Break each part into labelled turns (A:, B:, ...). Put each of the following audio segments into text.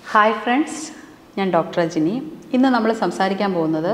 A: Hi friends, ഞാൻ doctor Rajani. ഇന്ന് നമ്മൾ സംസാരിക്കാൻ പോകുന്നത്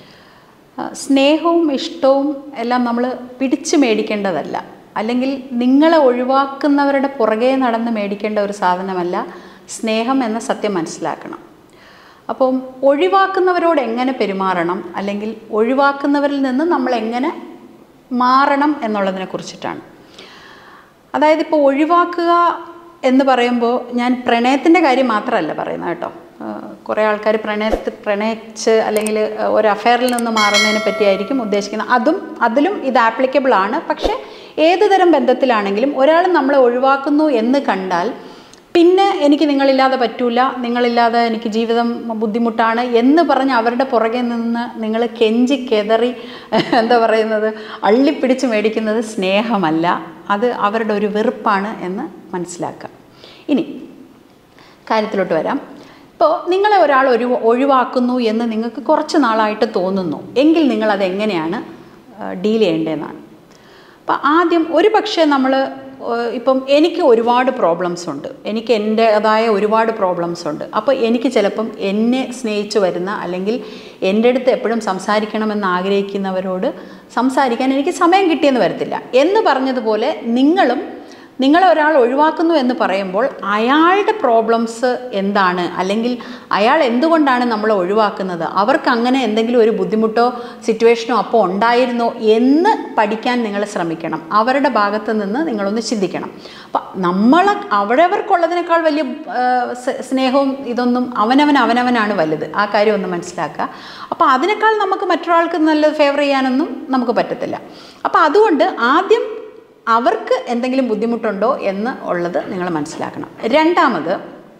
A: സ്നേഹവും ഇഷ്ടവും എല്ലാം നമ്മൾ പിടിച്ചു മേടിക്കേണ്ടതല്ല, അല്ലെങ്കിൽ നിങ്ങളെ ഒഴിവാക്കുന്നവരുടെ പുറകെ നടന്ന് മേടിക്കേണ്ട ഒരു സാധനമല്ല സ്നേഹം എന്ന സത്യം മനസ്സിലാക്കണം. അപ്പം ഒഴിവാക്കുന്നവരോട് എങ്ങനെ പെരുമാറണം, അല്ലെങ്കിൽ ഒഴിവാക്കുന്നവരിൽ നിന്ന് നമ്മൾ എങ്ങനെ മാറണം എന്നുള്ളതിനെ കുറിച്ചിട്ടാണ്. അതായത് ഇപ്പോൾ ഒഴിവാക്കുക എന്ന് പറയുമ്പോൾ ഞാൻ പ്രണയത്തിൻ്റെ കാര്യം മാത്രമല്ല പറയുന്നത് കേട്ടോ. കുറേ ആൾക്കാർ പ്രണയിച്ച് അല്ലെങ്കിൽ ഒരു അഫെയറിൽ നിന്ന് മാറുന്നതിനെ പറ്റിയായിരിക്കും ഉദ്ദേശിക്കുന്നത്. അതിലും ഇത് ആപ്ലിക്കബിൾ ആണ്. പക്ഷേ ഏതു തരം ബന്ധത്തിലാണെങ്കിലും ഒരാൾ നമ്മളെ ഒഴിവാക്കുന്നു എന്ന് കണ്ടാൽ പിന്നെ എനിക്ക് നിങ്ങളില്ലാതെ പറ്റൂല, നിങ്ങളില്ലാതെ എനിക്ക് ജീവിതം ബുദ്ധിമുട്ടാണ് എന്ന് പറഞ്ഞ് അവരുടെ പുറകെ നിന്ന് നിങ്ങൾ കെഞ്ചി കെതറി അള്ളിപ്പിടിച്ച് മേടിക്കുന്നത് സ്നേഹമല്ല, അത് അവരുടെ ഒരു വെറുപ്പാണ് എന്ന് മനസ്സിലാക്കുക. ഇനി കാര്യത്തിലോട്ട് വരാം. ഇപ്പോൾ നിങ്ങളെ ഒരാൾ ഒഴിവാക്കുന്നു എന്ന് നിങ്ങൾക്ക് കുറച്ച് നാളായിട്ട് തോന്നുന്നു എങ്കിൽ നിങ്ങളതെങ്ങനെയാണ് ഡീൽ ചെയ്യേണ്ടതെന്നാണ്. അപ്പോൾ ആദ്യം ഒരു പക്ഷേ ഇപ്പം എനിക്ക് ഒരുപാട് പ്രോബ്ലംസ് ഉണ്ട്, എനിക്ക് എൻ്റേതായ ഒരുപാട് പ്രോബ്ലംസ് ഉണ്ട്. അപ്പോൾ എനിക്ക് ചിലപ്പം എന്നെ സ്നേഹിച്ച് വരുന്ന അല്ലെങ്കിൽ എൻ്റെ അടുത്ത് എപ്പോഴും സംസാരിക്കണമെന്ന് ആഗ്രഹിക്കുന്നവരോട് സംസാരിക്കാൻ എനിക്ക് സമയം കിട്ടിയെന്ന് വരത്തില്ല. എന്ന് പറഞ്ഞതുപോലെ നിങ്ങളെ ഒരാൾ ഒഴിവാക്കുന്നു എന്ന് പറയുമ്പോൾ അയാളുടെ പ്രോബ്ലംസ് എന്താണ്, അല്ലെങ്കിൽ അയാൾ എന്തുകൊണ്ടാണ് നമ്മളെ ഒഴിവാക്കുന്നത്, അവർക്ക് അങ്ങനെ എന്തെങ്കിലും ഒരു ബുദ്ധിമുട്ടോ സിറ്റുവേഷനോ അപ്പോൾ ഉണ്ടായിരുന്നോ എന്ന് പഠിക്കാൻ നിങ്ങൾ ശ്രമിക്കണം. അവരുടെ ഭാഗത്ത് നിന്ന് നിങ്ങളൊന്ന് ചിന്തിക്കണം. അപ്പം അവരവർക്കുള്ളതിനേക്കാൾ വലിയ സ്നേഹവും ഇതൊന്നും അവനവനാണ് വലുത്. ആ കാര്യം ഒന്ന് മനസ്സിലാക്കുക. അപ്പോൾ അതിനേക്കാൾ നമുക്ക് മറ്റൊരാൾക്ക് നല്ല ഫേവർ ചെയ്യാനൊന്നും നമുക്ക് പറ്റത്തില്ല. അപ്പോൾ അതുകൊണ്ട് ആദ്യം അവർക്ക് എന്തെങ്കിലും ബുദ്ധിമുട്ടുണ്ടോ എന്ന് ഉള്ളത് നിങ്ങൾ മനസ്സിലാക്കണം. രണ്ടാമത്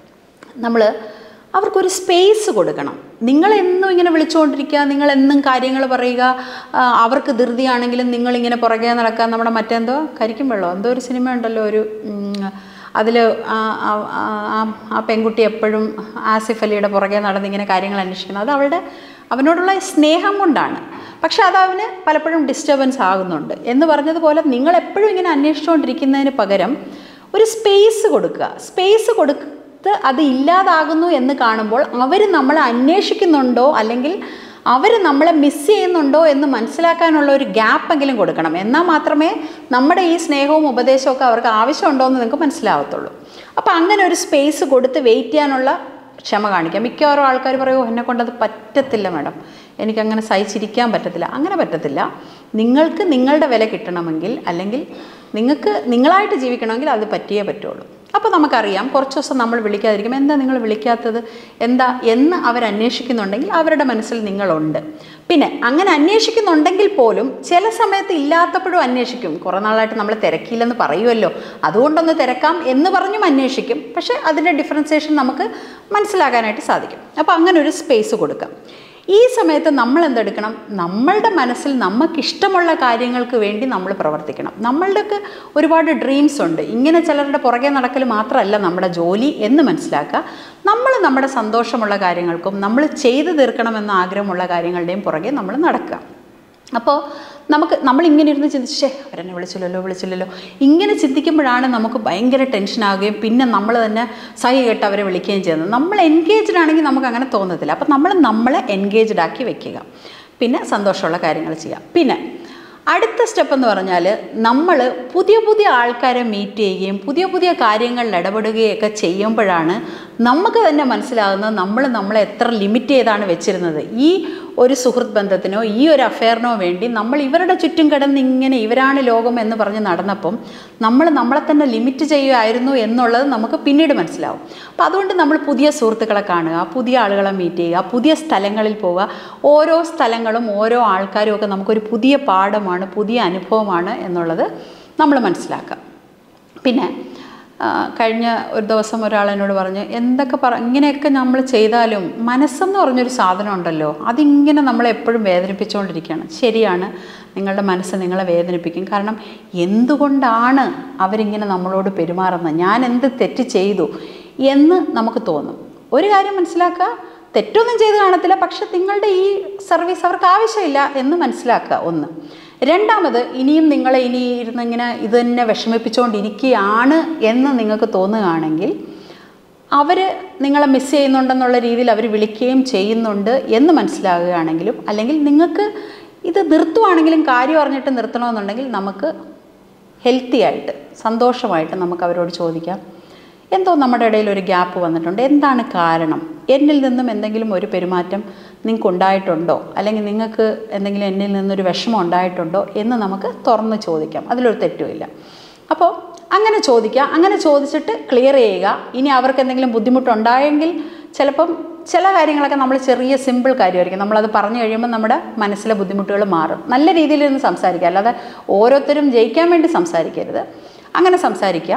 A: അവർക്കൊരു സ്പേസ് കൊടുക്കണം. നിങ്ങളെന്നും ഇങ്ങനെ വിളിച്ചുകൊണ്ടിരിക്കുക, നിങ്ങളെന്നും കാര്യങ്ങൾ പറയുക, അവർക്ക് ധൃതിയാണെങ്കിലും നിങ്ങളിങ്ങനെ പുറകെ നടക്കുക. നമ്മുടെ മറ്റെന്തോ കരിക്കും വെള്ളമോ എന്തോ ഒരു സിനിമ ഉണ്ടല്ലോ, അതിൽ ആ പെൺകുട്ടി എപ്പോഴും ആസിഫ് അലിയുടെ പുറകെ നടന്ന് ഇങ്ങനെ കാര്യങ്ങൾ അന്വേഷിക്കുന്നത്. അത് അവനോടുള്ള സ്നേഹം കൊണ്ടാണ്. പക്ഷെ അത് അവന് പലപ്പോഴും ഡിസ്റ്റർബൻസ് ആകുന്നുണ്ട്. എന്ന് പറഞ്ഞതുപോലെ നിങ്ങളെപ്പോഴും ഇങ്ങനെ അന്വേഷിച്ചുകൊണ്ടിരിക്കുന്നതിന് പകരം ഒരു സ്പേസ് കൊടുക്കുക. സ്പേസ് കൊടുത്ത് അത് ഇല്ലാതാകുന്നു എന്ന് കാണുമ്പോൾ അവർ നമ്മളെ അന്വേഷിക്കുന്നുണ്ടോ അല്ലെങ്കിൽ അവർ നമ്മളെ മിസ് ചെയ്യുന്നുണ്ടോ എന്ന് മനസ്സിലാക്കാനുള്ള ഒരു ഗ്യാപ്പെങ്കിലും കൊടുക്കണം. എന്നാൽ മാത്രമേ നമ്മുടെ ഈ സ്നേഹവും ഉപദേശവും ഒക്കെ അവർക്ക് ആവശ്യമുണ്ടോ എന്ന് നിങ്ങൾക്ക് മനസ്സിലാവത്തുള്ളൂ. അപ്പോൾ അങ്ങനെ ഒരു സ്പേസ് കൊടുത്ത് വെയിറ്റ് ചെയ്യാനുള്ള ക്ഷമ കാണിക്കാം. മിക്കവാറും ആൾക്കാർ പറയുമോ എന്നെ കൊണ്ടത് പറ്റത്തില്ല മാഡം, എനിക്കങ്ങനെ സഹിച്ചിരിക്കാൻ പറ്റത്തില്ല. അങ്ങനെ പറ്റത്തില്ല. നിങ്ങൾക്ക് നിങ്ങളുടെ വില കിട്ടണമെങ്കിൽ അല്ലെങ്കിൽ നിങ്ങൾക്ക് നിങ്ങളായിട്ട് ജീവിക്കണമെങ്കിൽ അത് പറ്റിയേ പറ്റുള്ളൂ. അപ്പോൾ നമുക്കറിയാം കുറച്ച് ദിവസം നമ്മൾ വിളിക്കാതിരിക്കും. എന്താ നിങ്ങൾ വിളിക്കാത്തത് എന്ന് അവരന്വേഷിക്കുന്നുണ്ടെങ്കിൽ അവരുടെ മനസ്സിൽ നിങ്ങളുണ്ട്. പിന്നെ അങ്ങനെ അന്വേഷിക്കുന്നുണ്ടെങ്കിൽ പോലും ചില സമയത്ത് ഇല്ലാത്തപ്പോഴും അന്വേഷിക്കും. കുറേ നാളായിട്ട് നമ്മൾ തിരക്കില്ലെന്ന് പറയുമല്ലോ, അതുകൊണ്ടൊന്ന് തിരക്കാം എന്ന് പറഞ്ഞും അന്വേഷിക്കും. പക്ഷേ അതിൻ്റെ ഡിഫറൻസിയേഷൻ നമുക്ക് മനസ്സിലാക്കാനായിട്ട് സാധിക്കും. അപ്പോൾ അങ്ങനെ ഒരു സ്പേസ് കൊടുക്കാം. ഈ സമയത്ത് നമ്മൾ എന്തെടുക്കണം? നമ്മളുടെ മനസ്സിൽ നമുക്കിഷ്ടമുള്ള കാര്യങ്ങൾക്ക് വേണ്ടി നമ്മൾ പ്രവർത്തിക്കണം. നമ്മളുടെയൊക്കെ ഒരുപാട് ഡ്രീംസ് ഉണ്ട്. ഇങ്ങനെ ചിലരുടെ പുറകെ നടക്കൽ മാത്രമല്ല നമ്മുടെ ജോലി എന്ന് മനസ്സിലാക്കുക. നമ്മുടെ സന്തോഷമുള്ള കാര്യങ്ങൾക്കും നമ്മൾ ചെയ്തു തീർക്കണമെന്ന ആഗ്രഹമുള്ള കാര്യങ്ങളുടെയും പുറകെ നമ്മൾ നടക്കുക. അപ്പോൾ നമ്മളിങ്ങനെ ഇരുന്ന് ചിന്തിച്ചേ അവരെന്നെ വിളിച്ചില്ലല്ലോ ഇങ്ങനെ ചിന്തിക്കുമ്പോഴാണ് നമുക്ക് ഭയങ്കര ടെൻഷനാകുകയും പിന്നെ നമ്മൾ തന്നെ സഹി കേട്ട് അവരെ വിളിക്കുകയും ചെയ്യുന്നത്. നമ്മൾ എൻഗേജ്ഡ് ആണെങ്കിൽ നമുക്ക് അങ്ങനെ തോന്നത്തില്ല. അപ്പോൾ നമ്മളെ എൻഗേജ്ഡ് ആക്കി വെക്കുക, പിന്നെ സന്തോഷമുള്ള കാര്യങ്ങൾ ചെയ്യുക. പിന്നെ അടുത്ത സ്റ്റെപ്പ് എന്ന് പറഞ്ഞാൽ നമ്മൾ പുതിയ ആൾക്കാരെ മീറ്റ് ചെയ്യുകയും പുതിയ കാര്യങ്ങളിൽ ഇടപെടുകയൊക്കെ ചെയ്യുമ്പോഴാണ് നമുക്ക് തന്നെ മനസ്സിലാകുന്നത് നമ്മളെ എത്ര ലിമിറ്റ് ചെയ്താണ് വെച്ചിരുന്നത്. ഈ ഒരു സുഹൃത്ത് ബന്ധത്തിനോ ഈ ഒരു അഫെയറിനോ വേണ്ടി നമ്മൾ ഇവരുടെ ചുറ്റും കിടന്ന് ഇങ്ങനെ ഇവരാണ് ലോകം എന്ന് പറഞ്ഞ് നടന്നപ്പം നമ്മളെ തന്നെ ലിമിറ്റ് ചെയ്യുമായിരുന്നു എന്നുള്ളത് നമുക്ക് പിന്നീട് മനസ്സിലാവും. അപ്പോൾ അതുകൊണ്ട് നമ്മൾ പുതിയ സുഹൃത്തുക്കളെ കാണുക, പുതിയ ആളുകളെ മീറ്റ് ചെയ്യുക, പുതിയ സ്ഥലങ്ങളിൽ പോവുക. ഓരോ സ്ഥലങ്ങളും ഓരോ ആൾക്കാരും ഒക്കെ നമുക്കൊരു പുതിയ പാഠമാണ്, പുതിയ അനുഭവമാണ് എന്നുള്ളത് നമ്മൾ മനസ്സിലാക്കുക. പിന്നെ കഴിഞ്ഞ ഒരു ദിവസം ഒരാൾ എന്നോട് പറഞ്ഞു, ഇങ്ങനെയൊക്കെ നമ്മൾ ചെയ്താലും മനസ്സെന്ന് പറഞ്ഞൊരു സാധനം ഉണ്ടല്ലോ, അതിങ്ങനെ നമ്മളെപ്പോഴും വേദനിപ്പിച്ചുകൊണ്ടിരിക്കുകയാണ്. ശരിയാണ്, നിങ്ങളുടെ മനസ്സ് നിങ്ങളെ വേദനിപ്പിക്കും. കാരണം എന്തുകൊണ്ടാണ് അവരിങ്ങനെ നമ്മളോട് പെരുമാറുന്നത്, ഞാൻ എന്ത് തെറ്റ് ചെയ്തു എന്ന് നമുക്ക് തോന്നും. ഒരു കാര്യം മനസ്സിലാക്കുക, തെറ്റൊന്നും ചെയ്ത് കാണത്തില്ല, പക്ഷെ നിങ്ങളുടെ ഈ സർവീസ് അവർക്ക് ആവശ്യമില്ല എന്ന് മനസ്സിലാക്കുക. ഒന്ന്. രണ്ടാമത്, ഇനിയും നിങ്ങളെ ഇരുന്നിങ്ങനെ ഇത് തന്നെ വിഷമിപ്പിച്ചുകൊണ്ടിരിക്കുകയാണ് എന്ന് നിങ്ങൾക്ക് തോന്നുകയാണെങ്കിൽ അവർ നിങ്ങളെ മിസ് ചെയ്യുന്നുണ്ടെന്നുള്ള രീതിയിൽ അവർ വിളിക്കുകയും ചെയ്യുന്നുണ്ട് എന്ന് മനസ്സിലാകുകയാണെങ്കിലും, അല്ലെങ്കിൽ നിങ്ങൾക്ക് ഇത് നിർത്തുവാണെങ്കിലും കാര്യം അറിഞ്ഞിട്ട് നിർത്തണമെന്നുണ്ടെങ്കിൽ നമുക്ക് ഹെൽത്തി ആയിട്ട് സന്തോഷമായിട്ട് നമുക്ക് അവരോട് ചോദിക്കാം, എന്തോ നമ്മുടെ ഇടയിൽ ഒരു ഗ്യാപ്പ് വന്നിട്ടുണ്ട്, എന്താണ് കാരണം, എന്നിൽ നിന്നും എന്തെങ്കിലും ഒരു പെരുമാറ്റം നിങ്ങൾക്ക് ഉണ്ടായിട്ടുണ്ടോ, അല്ലെങ്കിൽ നിങ്ങൾക്ക് എന്തെങ്കിലും എന്നിൽ നിന്നൊരു വിഷമം ഉണ്ടായിട്ടുണ്ടോ എന്ന് നമുക്ക് തുറന്ന് ചോദിക്കാം. അതിലൊരു തെറ്റുമില്ല. അപ്പോൾ അങ്ങനെ ചോദിക്കുക. അങ്ങനെ ചോദിച്ചിട്ട് ക്ലിയർ ചെയ്യുക. ഇനി അവർക്ക് എന്തെങ്കിലും ബുദ്ധിമുട്ടുണ്ടായെങ്കിൽ ചിലപ്പം ചില കാര്യങ്ങളൊക്കെ നമ്മൾ ചെറിയ സിമ്പിൾ കാര്യമായിരിക്കും, നമ്മളത് പറഞ്ഞു കഴിയുമ്പോൾ നമ്മുടെ മനസ്സിലെ ബുദ്ധിമുട്ടുകൾ മാറും. നല്ല രീതിയിൽ നിന്ന് സംസാരിക്കുക, അല്ലാതെ ഓരോരുത്തരും ജയിക്കാൻ വേണ്ടി സംസാരിക്കരുത്. അങ്ങനെ സംസാരിക്കാം.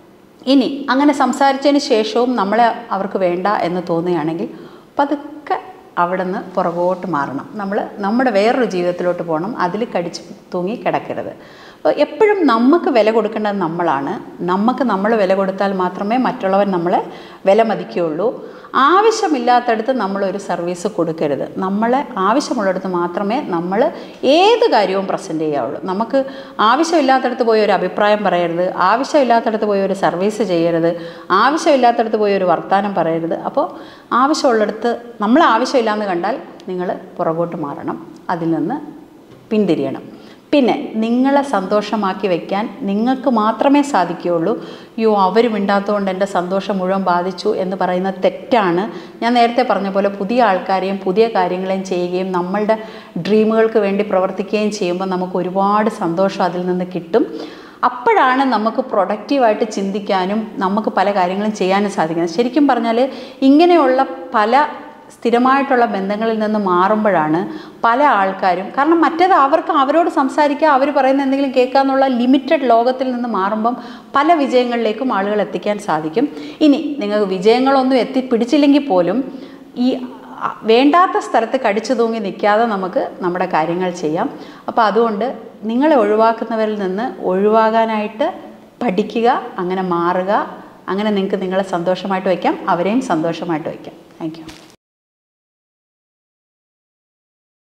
A: ഇനി അങ്ങനെ സംസാരിച്ചതിന് ശേഷവും നമ്മളെ അവർക്ക് വേണ്ട എന്ന് തോന്നുകയാണെങ്കിൽ പതുക്കെ അവിടെ നിന്ന് പുറകോട്ട് മാറണം. നമ്മുടെ വേറൊരു ജീവിതത്തിലോട്ട് പോകണം. അതിൽ കടിച്ച് തൂങ്ങി കിടക്കരുത്. അപ്പോൾ എപ്പോഴും നമുക്ക് വില കൊടുക്കേണ്ടത് നമ്മളാണ്. നമ്മൾ വില കൊടുത്താൽ മാത്രമേ മറ്റുള്ളവർ നമ്മളെ വില മതിക്കുകയുള്ളൂ. ആവശ്യമില്ലാത്തടത്ത് നമ്മളൊരു സർവീസ് കൊടുക്കരുത്. നമ്മളെ ആവശ്യമുള്ളിടത്ത് മാത്രമേ നമ്മൾ ഏത് കാര്യവും പ്രസൻറ്റ് ചെയ്യാവുള്ളൂ. നമുക്ക് ആവശ്യമില്ലാത്തടത്ത് പോയി ഒരു അഭിപ്രായം പറയരുത്, ആവശ്യമില്ലാത്തടത്ത് പോയി ഒരു സർവീസ് ചെയ്യരുത്, ആവശ്യമില്ലാത്തടത്ത് പോയി ഒരു വർത്തമാനം പറയരുത്. അപ്പോൾ ആവശ്യമുള്ളിടത്ത് നമ്മൾ ആവശ്യമില്ലാന്ന് കണ്ടാൽ നിങ്ങൾ പുറകോട്ട് മാറണം, അതിൽ നിന്ന് പിന്തിരിയണം. പിന്നെ നിങ്ങളെ സന്തോഷമാക്കി വയ്ക്കാൻ നിങ്ങൾക്ക് മാത്രമേ സാധിക്കുകയുള്ളൂ. അവർ മിണ്ടാത്തതുകൊണ്ട് എൻ്റെ സന്തോഷം മുഴുവൻ ബാധിച്ചു എന്ന് പറയുന്നത് തെറ്റാണ്. ഞാൻ നേരത്തെ പറഞ്ഞ പോലെ പുതിയ ആൾക്കാരെയും പുതിയ കാര്യങ്ങളെയും ചെയ്യുകയും നമ്മളുടെ ഡ്രീമുകൾക്ക് വേണ്ടി പ്രവർത്തിക്കുകയും ചെയ്യുമ്പോൾ നമുക്ക് ഒരുപാട് സന്തോഷം അതിൽ നിന്ന് കിട്ടും. അപ്പോഴാണ് നമുക്ക് പ്രൊഡക്റ്റീവായിട്ട് ചിന്തിക്കാനും നമുക്ക് പല കാര്യങ്ങളും ചെയ്യാനും സാധിക്കുന്നത്. ശരിക്കും പറഞ്ഞാൽ ഇങ്ങനെയുള്ള പല സ്ഥിരമായിട്ടുള്ള ബന്ധങ്ങളിൽ നിന്ന് മാറുമ്പോഴാണ് പല ആൾക്കാരും, കാരണം മറ്റേത് അവരോട് സംസാരിക്കുക, അവർ പറയുന്ന എന്തെങ്കിലും കേൾക്കുക എന്നുള്ള ലിമിറ്റഡ് ലോകത്തിൽ നിന്ന് മാറുമ്പം പല വിജയങ്ങളിലേക്കും ആളുകൾ എത്തിക്കാൻ സാധിക്കും. ഇനി നിങ്ങൾക്ക് വിജയങ്ങളൊന്നും എത്തിപ്പിടിച്ചില്ലെങ്കിൽ പോലും ഈ വേണ്ടാത്ത സ്ഥലത്ത് കടിച്ചു തൂങ്ങി നിൽക്കാതെ നമുക്ക് നമ്മുടെ കാര്യങ്ങൾ ചെയ്യാം. അപ്പോൾ അതുകൊണ്ട് നിങ്ങളെ ഒഴിവാക്കുന്നവരിൽ നിന്ന് ഒഴിവാകാനായിട്ട് പഠിക്കുക, അങ്ങനെ മാറുക. അങ്ങനെ നിങ്ങൾക്ക് നിങ്ങളെ സന്തോഷമായിട്ട് വയ്ക്കാം, അവരെയും സന്തോഷമായിട്ട് വയ്ക്കാം. Thank U.